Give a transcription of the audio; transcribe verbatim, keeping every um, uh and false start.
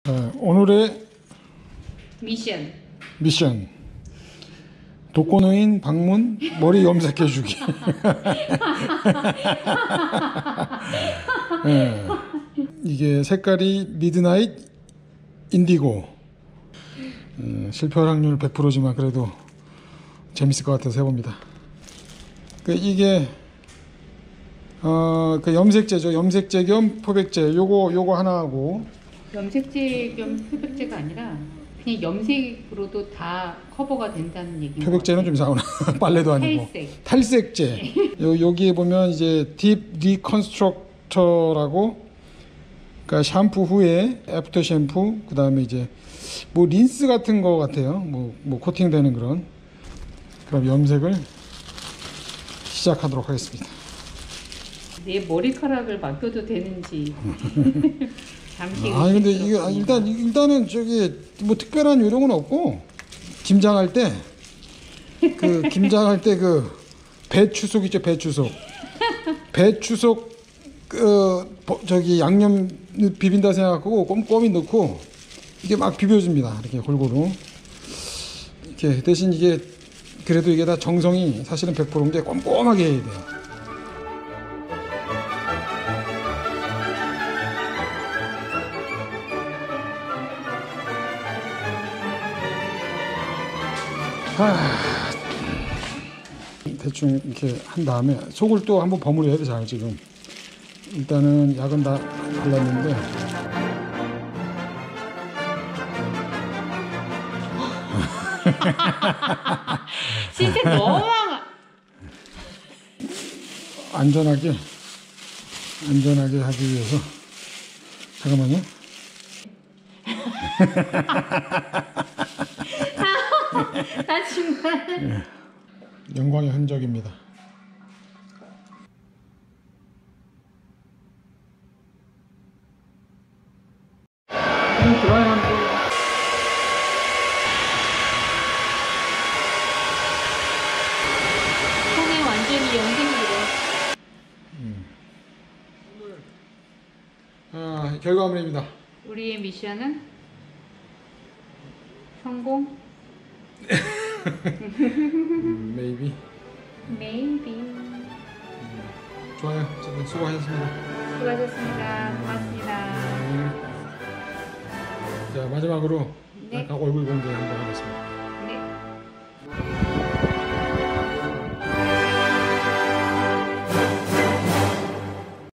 자, 오늘의 미션. 미션. 독거노인 방문 머리 염색해주기. 네. 이게 색깔이 미드나잇 인디고. 음, 실패 확률 백 퍼센트지만 그래도 재밌을 것 같아서 해봅니다. 그 이게 어, 그 염색제죠. 염색제 겸 표백제. 요거 요거 하나 하고. 염색제 겸 표백제가 아니라 그냥 염색으로도 다 커버가 된다는 얘기인 표백제는 좀 이상하나. 빨래도 아니고. 탈색. 탈색제. 요, 여기에 보면 이제 딥 리컨스트럭터라고, 그러니까 샴푸 후에 애프터 샴푸, 그 다음에 이제 뭐 린스 같은 거 같아요. 뭐, 뭐 코팅되는 그런. 그럼 염색을 시작하도록 하겠습니다. 내 머리카락을 맡겨도 되는지. 잠시. 아 근데 이게 아, 일단 일단은 저기 뭐 특별한 요령은 없고, 김장할 때 그 김장할 때 그 배추속 있죠. 배추속 배추속 그 저기 양념 비빈다 생각하고 꼼꼼히 넣고 이게 막 비벼줍니다. 이렇게 골고루. 이렇게 대신 이게 그래도 이게 다 정성이 사실은 백 퍼센트인데 꼼꼼하게 해야 돼요. 아, 대충 이렇게 한 다음에 속을 또 한번 버무려야 돼. 잘 지금 일단은 약은 다 발랐는데 진짜 너무 안전하게 안전하게 하기 위해서 잠깐만요. 나 정말. 예, 영광의 흔적입니다. 좀 드라이한데. 손에 완전히 염색이래. 음. 아, 결과물입니다. 우리의 미션은 성공? 음, maybe. Maybe. 음, 좋아요. 어쨌든 수고하셨습니다. 수고하셨습니다. 고맙습니다. 음. 자, 마지막으로 네. 약간 얼굴 공개 한번 하겠습니다. 네.